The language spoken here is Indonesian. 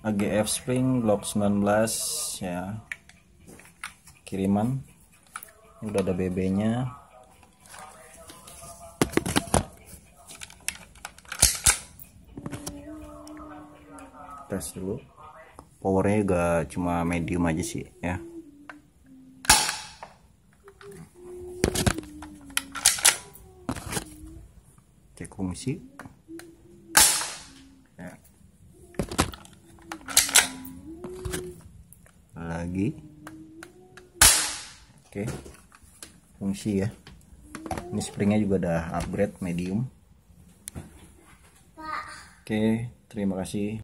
AGF spring Glock 19 ya, kiriman. Udah ada BB nya. Tes dulu, powernya juga cuma medium aja sih ya. Cek fungsi ya. Lagi oke, fungsi ya. Ini springnya juga udah upgrade medium. Oke, terima kasih.